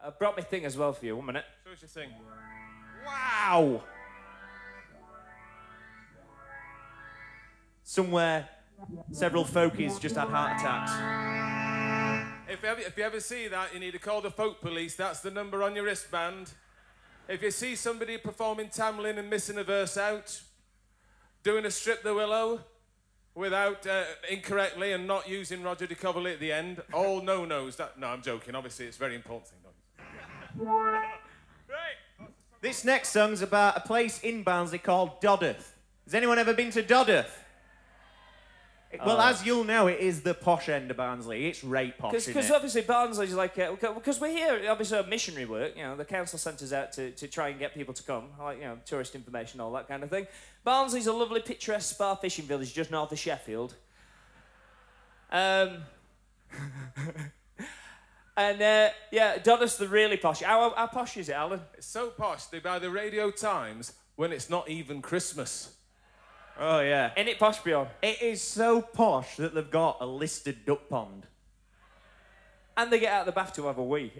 I brought my thing as well for you. 1 minute. Show us your thing. Wow! Somewhere, several folkies just had heart attacks. If you ever see that, you need to call the folk police. That's the number on your wristband. If you see somebody performing Tamlin and missing a verse out, doing a strip the willow without incorrectly and not using Roger de Coverley at the end, all no-nos. No, I'm joking. Obviously, it's a very important thing. This next song's about a place in Barnsley called Dodworth. Has anyone ever been to Dodworth? Well, as you'll know, it is the posh end of Barnsley. It's right posh, Because obviously Barnsley's like... Because we're here, obviously, on missionary work. You know, the council sent us out to try and get people to come. Like, you know, tourist information, all that kind of thing. Barnsley's a lovely, picturesque spa fishing village just north of Sheffield. And, yeah, Dodworth's the really posh. How posh is it, Alan? It's so posh, they buy the Radio Times when it's not even Christmas. Oh, yeah. Ain't it posh, Bjorn? It is so posh that they've got a listed duck pond. And they get out of the bath to have a wee.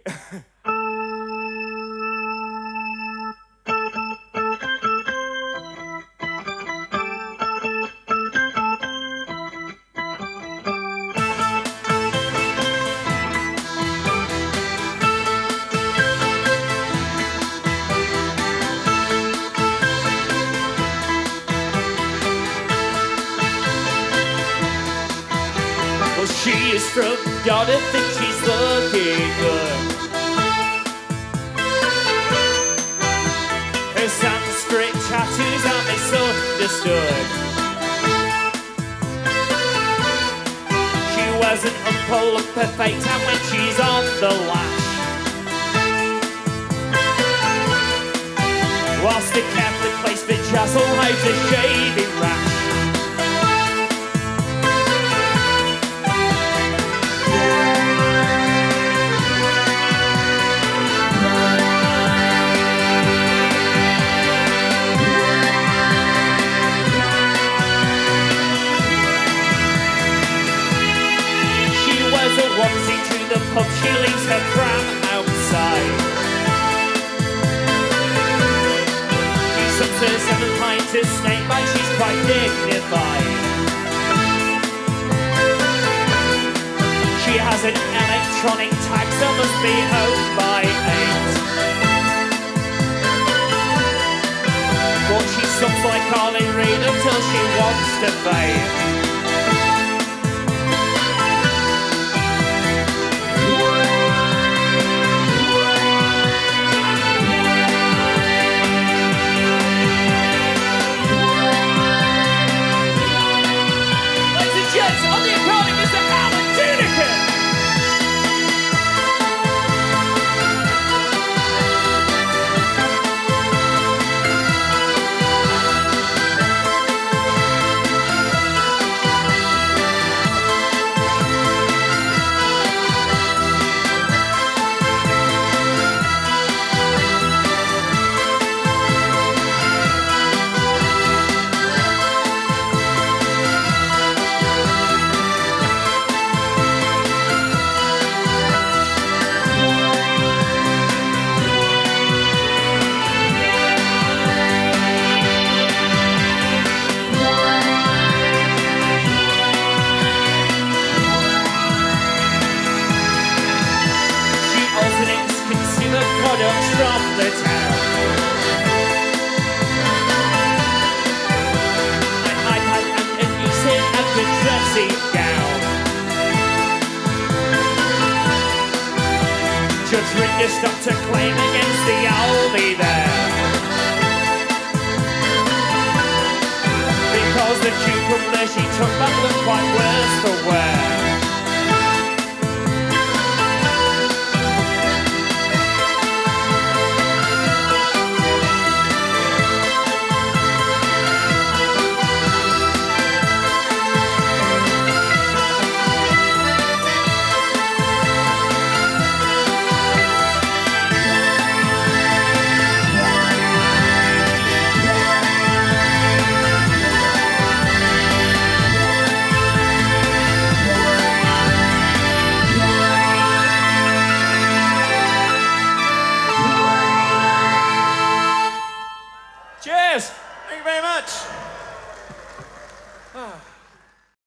She's from Dodworth and she's looking good. Her Sanskrit tattoos are misunderstood. She wears an umbrella of her fate and when she's on the lash, whilst the carefully placed vajazzle hides a shaving rash. Onesie to the pub, she leaves her pram outside. She sups her 7 pints of snake bite, she's quite dignified. She has an electronic tag, so must be home by 8. But she sups like Carly Reid until she wants to fade. On the accordion, Mr. Val Doonican! From the town, an iPad and a niece in a good dressing gown. Judge Ringer stopped a claim against the Aldi there, because the cucumber she took back looked quite worse for wear. Cheers. Thank you very much.